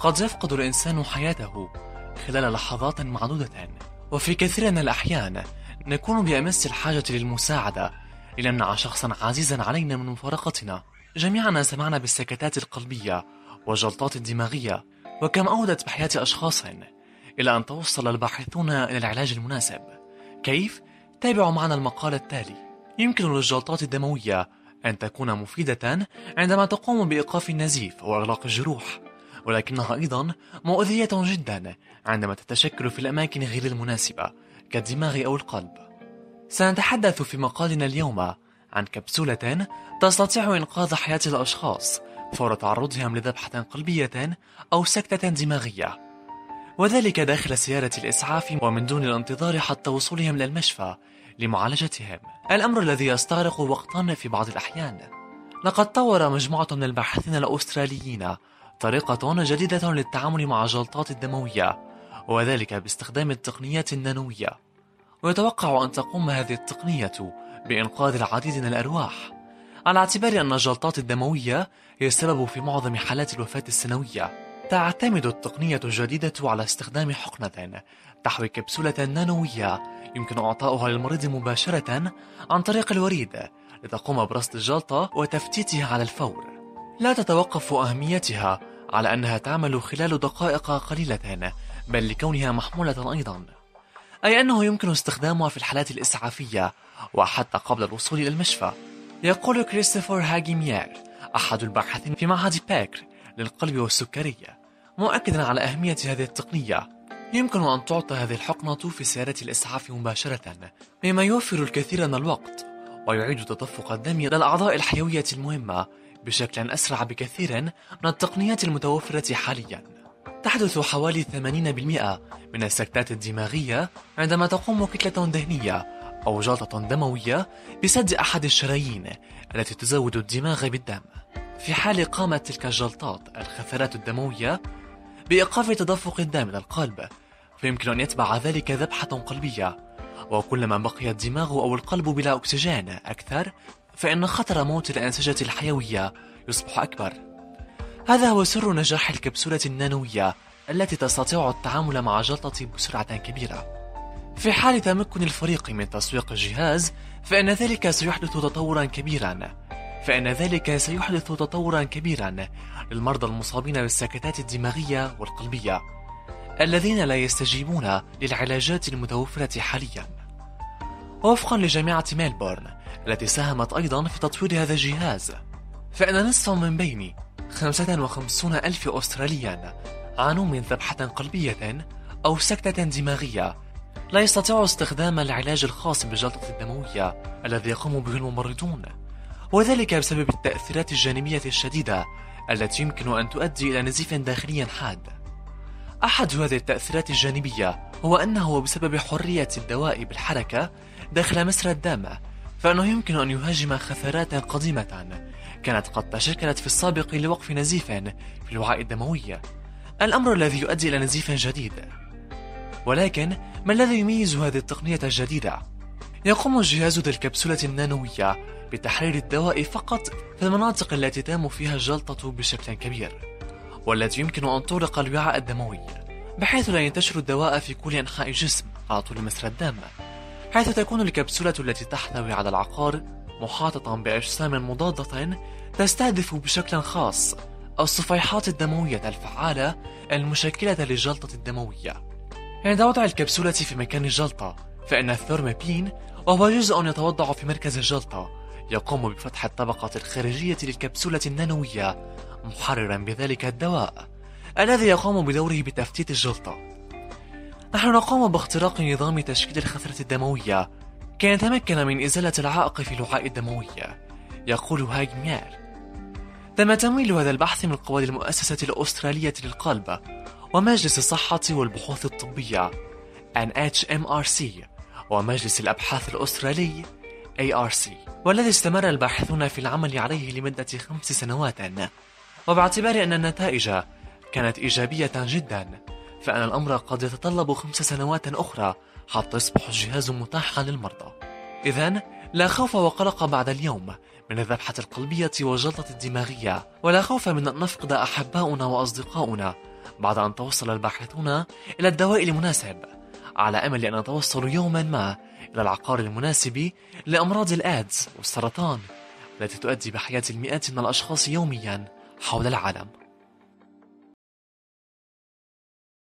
قد يفقد الإنسان حياته خلال لحظات معدودة، وفي كثير من الأحيان نكون بأمس الحاجة للمساعدة لنمنع شخصا عزيزا علينا من مفارقتنا. جميعنا سمعنا بالسكتات القلبية والجلطات الدماغية، وكم أودت بحياة أشخاص، إلى أن توصل الباحثون إلى العلاج المناسب. كيف؟ تابعوا معنا المقال التالي. يمكن للجلطات الدموية أن تكون مفيدة عندما تقوم بإيقاف النزيف وإغلاق الجروح، ولكنها أيضا مؤذية جدا عندما تتشكل في الأماكن غير المناسبة كالدماغ أو القلب. سنتحدث في مقالنا اليوم عن كبسولة تستطيع إنقاذ حياة الأشخاص فور تعرضهم لذبحة قلبية أو سكتة دماغية، وذلك داخل سيارة الإسعاف ومن دون الانتظار حتى وصولهم للمشفى لمعالجتهم، الأمر الذي يستغرق وقتا في بعض الأحيان. لقد طور مجموعة من الباحثين الأستراليين طريقة جديدة للتعامل مع الجلطات الدموية، وذلك باستخدام التقنيات النانوية، ويتوقع أن تقوم هذه التقنية بإنقاذ العديد من الأرواح، على اعتبار أن الجلطات الدموية هي السبب في معظم حالات الوفاة السنوية. تعتمد التقنية الجديدة على استخدام حقنة تحوي كبسولة نانوية يمكن إعطاؤها للمريض مباشرة عن طريق الوريد لتقوم برصد الجلطة وتفتيتها على الفور. لا تتوقف أهميتها على أنها تعمل خلال دقائق قليلة، بل لكونها محمولة أيضا، أي أنه يمكن استخدامها في الحالات الإسعافية وحتى قبل الوصول إلى المشفى. يقول كريستوفر هاجيمير أحد الباحثين في معهد باكر للقلب والسكرية، مؤكدا على أهمية هذه التقنية: يمكن أن تعطى هذه الحقنة في سيارة الإسعاف مباشرة، مما يوفر الكثير من الوقت ويعيد تدفق الدم للأعضاء الحيوية المهمة بشكل أسرع بكثير من التقنيات المتوفرة حاليا. تحدث حوالي 80% من السكتات الدماغية عندما تقوم كتلة دهنية أو جلطة دموية بسد أحد الشرايين التي تزود الدماغ بالدم. في حال قامت تلك الجلطات الخثرات الدموية بإيقاف تدفق الدم إلى القلب، فيمكن أن يتبع ذلك ذبحة قلبية، وكلما بقي الدماغ أو القلب بلا أكسجين أكثر فإن خطر موت الأنسجة الحيوية يصبح أكبر. هذا هو سر نجاح الكبسولة النانوية التي تستطيع التعامل مع الجلطة بسرعة كبيرة. في حال تمكن الفريق من تسويق الجهاز فإن ذلك سيحدث تطورا كبيرا للمرضى المصابين بالسكتات الدماغية والقلبية الذين لا يستجيبون للعلاجات المتوفرة حاليا. وفقا لجامعة ميلبورن التي ساهمت أيضا في تطوير هذا الجهاز، فإن نصفا من بين 55,000 أستراليا عانوا من ذبحة قلبية أو سكتة دماغية لا يستطيع استخدام العلاج الخاص بالجلطة الدموية الذي يقوم به الممرضون، وذلك بسبب التأثيرات الجانبية الشديدة التي يمكن أن تؤدي إلى نزيف داخلي حاد. أحد هذه التأثيرات الجانبية هو أنه بسبب حرية الدواء بالحركة داخل مسرى الدم، فإنه يمكن أن يهاجم خثرات قديمة كانت قد تشكلت في السابق لوقف نزيف في الوعاء الدموي، الأمر الذي يؤدي إلى نزيف جديد. ولكن ما الذي يميز هذه التقنية الجديدة؟ يقوم جهاز ذي الكبسولة النانوية بتحرير الدواء فقط في المناطق التي تنمو فيها الجلطة بشكل كبير، والتي يمكن أن تغلق الوعاء الدموي بحيث لا ينتشر الدواء في كل أنحاء الجسم على طول مسرى الدم، حيث تكون الكبسولة التي تحتوي على العقار محاطة بأجسام مضادة تستهدف بشكل خاص الصفيحات الدموية الفعالة المشكلة للجلطة الدموية. عند وضع الكبسولة في مكان الجلطة فإن الثورمابين، وهو جزء يتوضع في مركز الجلطة، يقوم بفتح الطبقة الخارجية للكبسولة النانوية محررا بذلك الدواء الذي يقوم بدوره بتفتيت الجلطة. نحن نقوم باختراق نظام تشكيل الخثرة الدموية كي نتمكن من إزالة العائق في الوعاء الدموي، يقول هاجمير. تم تمويل هذا البحث من قبل المؤسسة الأسترالية للقلب ومجلس الصحة والبحوث الطبية NHMRC ومجلس الأبحاث الأسترالي ARC، والذي استمر الباحثون في العمل عليه لمدة 5 سنوات. وباعتبار أن النتائج كانت إيجابية جدا فإن الأمر قد يتطلب 5 سنوات أخرى حتى يصبح الجهاز متاحا للمرضى. إذن لا خوف وقلق بعد اليوم من الذبحة القلبية والجلطة الدماغية، ولا خوف من أن نفقد أحباؤنا وأصدقاؤنا بعد أن توصل الباحثون إلى الدواء المناسب، على أمل أن يتوصلوا يوما ما إلى العقار المناسب لأمراض الإيدز والسرطان التي تؤدي بحياة المئات من الأشخاص يوميا حول العالم.